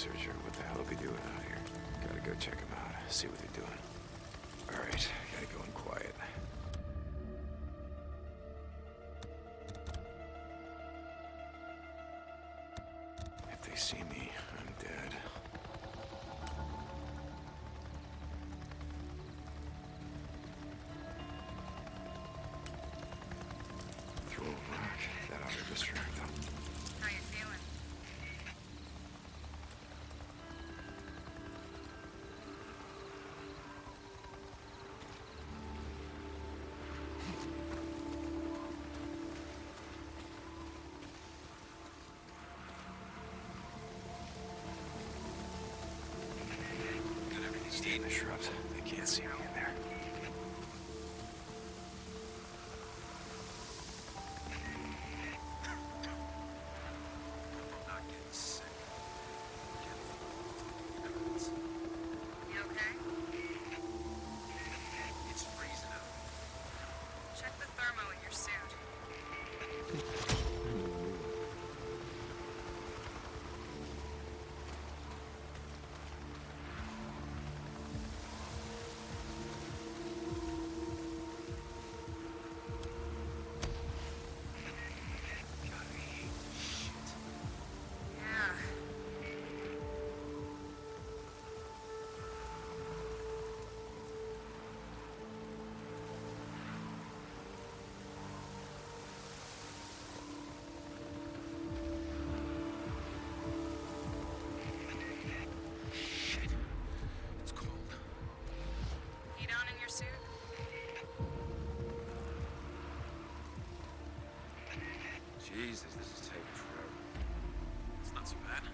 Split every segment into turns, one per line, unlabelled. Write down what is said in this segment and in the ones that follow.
researcher. What the hell are they doing out here? Gotta go check them out, see what they're doing. Alright, gotta go in quiet. If they see me, I'm dead. Throw a rock. That ought to distract them.
How you feeling?
Stay in the shrubs. They can't see me in there.
I'm not getting sick.
You okay?
It's freezing out.
Check the thermo in your suit.
God, I hate this shit.
Yeah.
Shit. It's cold.
Heat on in your suit?
Jesus, this is taking forever. It's not so bad.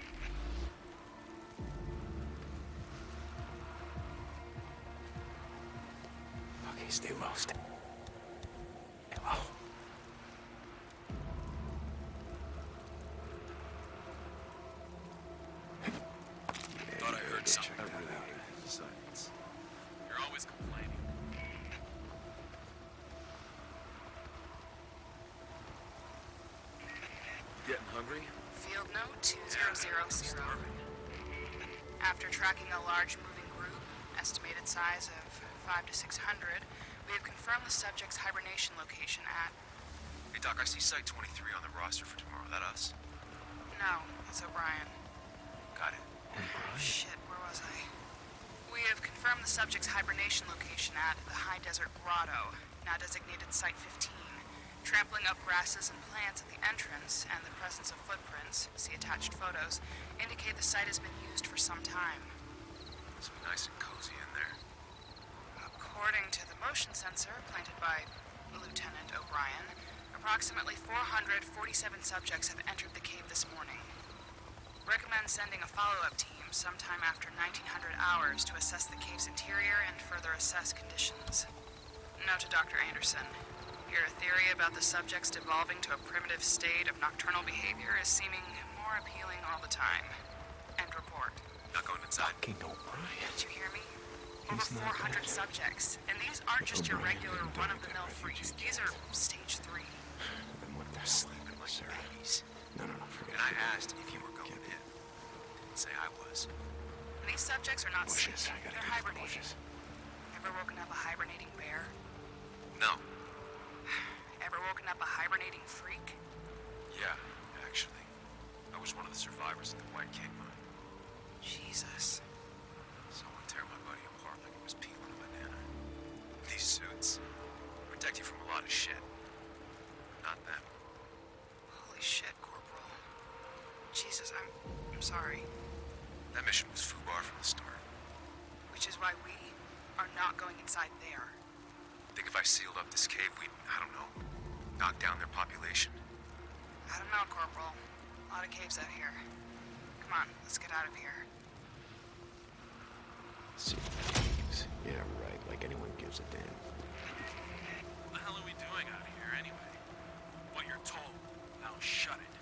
Okay, stay low. Stay low.
Thought I heard something.
Check
I
that
really
out.
hate the silence. You're always complaining. Getting hungry?
Field note 2000.
Starving.
After tracking a large moving group, estimated size of 5 to 600, we have confirmed the subject's hibernation location at...
Hey, Doc, I see Site 23 on the roster for tomorrow. That us?
No, it's O'Brien.
Got it.
Shit, where was I? We have confirmed the subject's hibernation location at the High Desert Grotto, now designated Site 15. Trampling of grasses and plants at the entrance and the presence of footprints, see attached photos, indicate the site has been used for some time.
Must be nice and cozy in there.
According to the motion sensor planted by Lieutenant O'Brien, approximately 447 subjects have entered the cave this morning. Recommend sending a follow-up team sometime after 1900 hours to assess the cave's interior and further assess conditions. Note to Dr. Anderson. Your theory about the subjects devolving to a primitive state of nocturnal behavior is seeming more appealing all the time. End report.
Not going inside.
Fucking O'Brien.
Did you hear me?
He's
Over
not
400
dead.
subjects. And these aren't just your
O'Brien
regular
didn't
run-of-the-mill
die at that
freaks.
refugee
These are stage 3.
Then what the hell?
Sleeping like
Sir.
babies.
No, forget
And I
it.
asked if you were going in. Didn't say I was.
And these subjects are not
Bushes.
sleeping.
I gotta
They're
get to the
hibernating.
bushes.
Ever woken up a hibernating bear?
No.
Ever woken up a hibernating freak?
Yeah, actually. I was one of the survivors at the White Cave mine.
Jesus.
Someone tear my buddy apart like it was peeling a banana. These suits protect you from a lot of shit. Not them.
Holy shit, Corporal. Jesus, I'm sorry.
That mission was FUBAR from the start.
Which is why we are not going inside there.
Think if I sealed up this cave, we'd, I don't know, knock down their population?
I don't know, Corporal. A lot of caves out here. Come on, let's get out of here.
See things. Yeah, right. Like anyone gives a damn.
What the hell are we doing out here anyway? What you're told. Now shut it.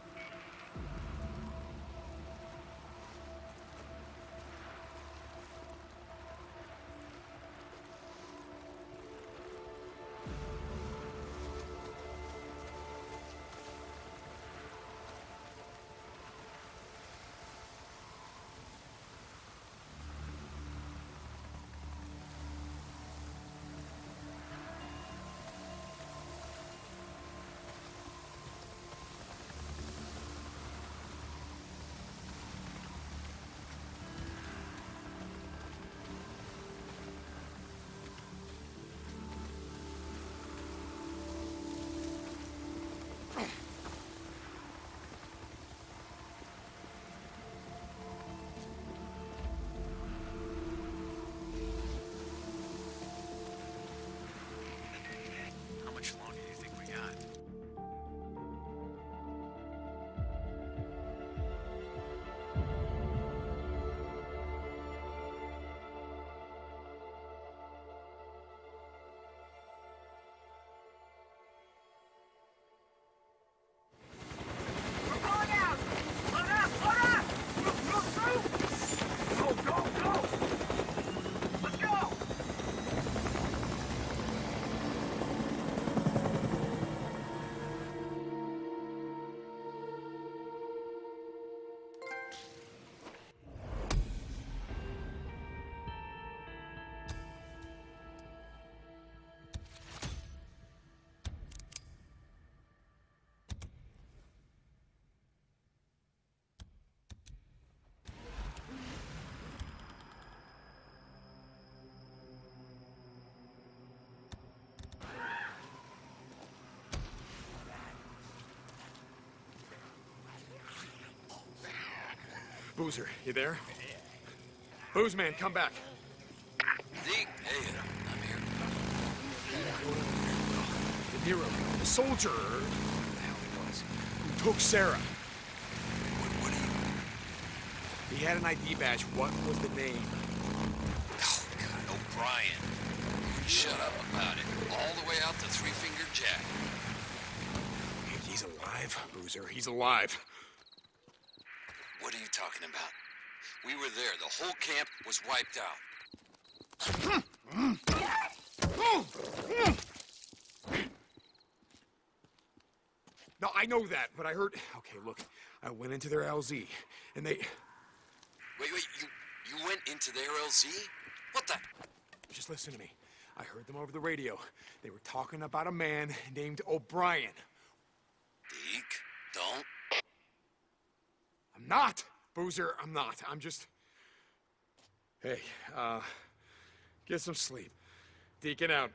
Boozer, you there? Booze man, come back.
Deke, hey, I'm here.
De Niro, the soldier, or whatever the hell he was, who took Sarah.
What are you...
He had an ID badge. What was the name?
Oh, God, O'Brien. Shut up about it. All the way out to Three Finger Jack.
He's alive, Boozer. He's alive.
What are you talking about? We were there. The whole camp was wiped out.
No, I know that, but I heard... Okay, look, I went into their LZ, and they...
Wait, you went into their LZ? What the...
Just listen to me. I heard them over the radio. They were talking about a man named O'Brien.
Deke, don't...
I'm not, Boozer, I'm not. I'm just... Hey, get some sleep. Deacon out.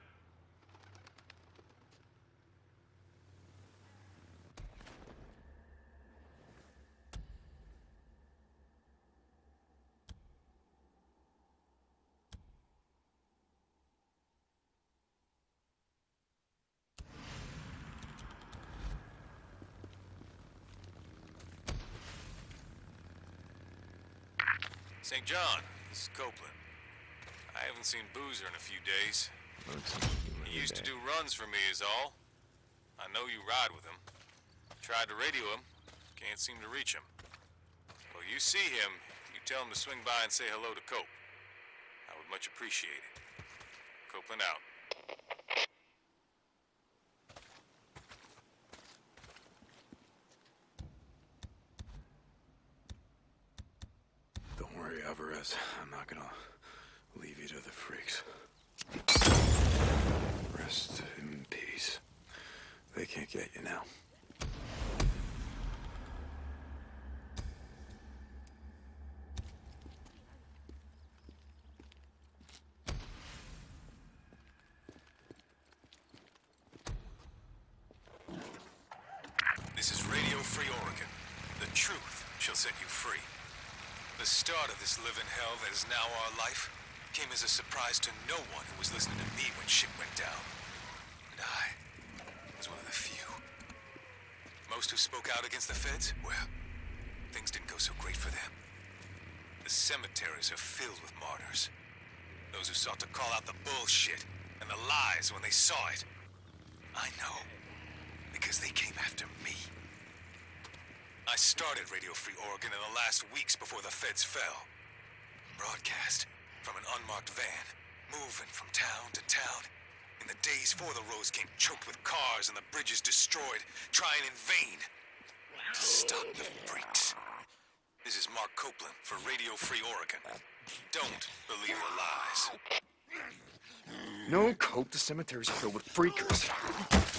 St. John, this is Copeland. I haven't seen Boozer in a few days. He used to do runs for me is all. I know you ride with him. Tried to radio him, can't seem to reach him. Well, you see him, you tell him to swing by and say hello to Cope. I would much appreciate it. Copeland out.
Don't worry, Alvarez. I'm not gonna leave you to the freaks. Rest in peace. They can't get you now.
This is Radio Free Oregon. The truth shall set you free. The start of this living hell that is now our life came as a surprise to no one who was listening to me when shit went down. And I was one of the few. Most who spoke out against the feds, well, things didn't go so great for them. The cemeteries are filled with martyrs. Those who sought to call out the bullshit and the lies when they saw it. I know, because they came after me. I started Radio Free Oregon in the last weeks before the feds fell. Broadcast from an unmarked van, moving from town to town. In the days before the roads came choked with cars and the bridges destroyed, trying in vain to stop the freaks. This is Mark Copeland for Radio Free Oregon. Don't believe the lies.
No, Cope, the cemetery's filled with freakers.